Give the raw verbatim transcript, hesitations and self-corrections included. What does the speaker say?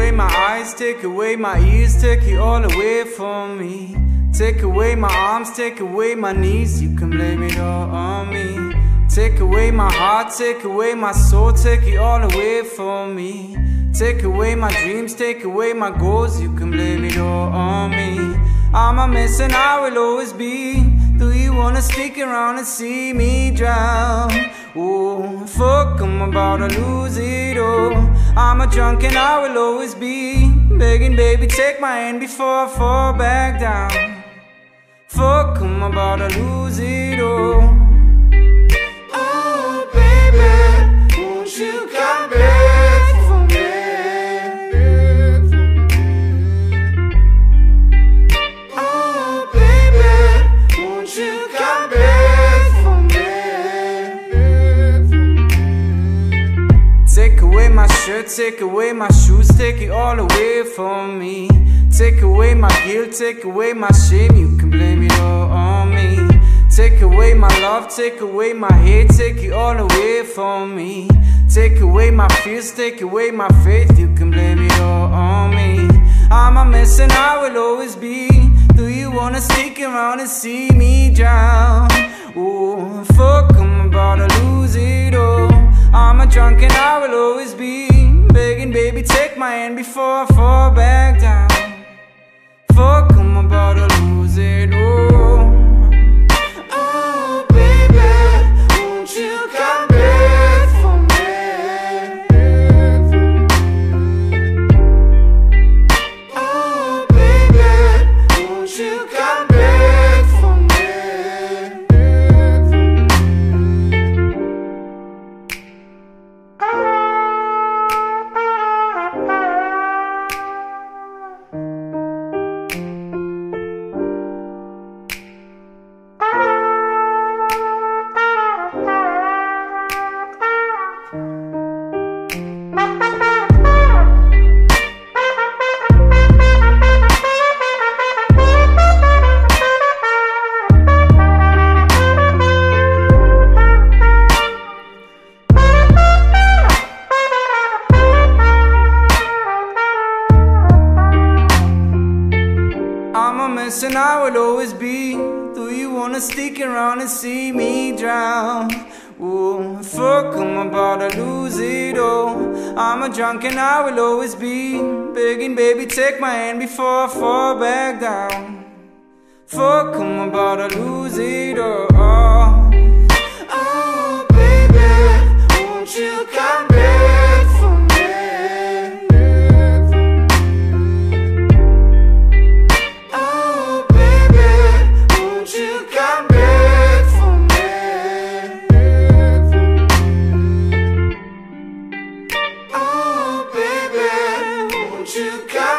away my eyes, take away my ears, take it all away from me. Take away my arms, take away my knees, you can blame it all on me. Take away my heart, take away my soul, take it all away from me. Take away my dreams, take away my goals, you can blame it all on me. I'm a mess and I will always be. Do you wanna stick around and see me drown? Oh, fuck, I'm about to lose it all. I'm a drunk and I will always be begging, baby, take my hand before I fall back down. Fuck, I'm about to lose it all. Oh, baby, won't you come back for me? Oh, baby, won't you come back for me? Take away my shirt, take away my shoes, take it all away from me. Take away my guilt, take away my shame, you can blame it all on me. Take away my love, take away my hate, take it all away from me. Take away my fears, take away my faith, you can blame it all on me. I'm a mess and I will always be. Do you wanna stick around and see me drown? Oh, fuck, I'm about to lose it all. I'm a drunk and I will always be begging, baby, take my hand before I fall back down. Fuck, I'm about to lose it all. Oh, baby, won't you come back for me? Oh, baby, won't you come back for me? I'm a mess and I will always be. Do you wanna stick around and see me drown? Oh, fuck, I'm about to lose it all. I'm a drunk and I will always be begging, baby, take my hand before I fall back down. Fuck, I'm about to lose it all. Oh, baby, won't you come back for me? Oh, baby, won't you come back for me? Oh, baby, won't you come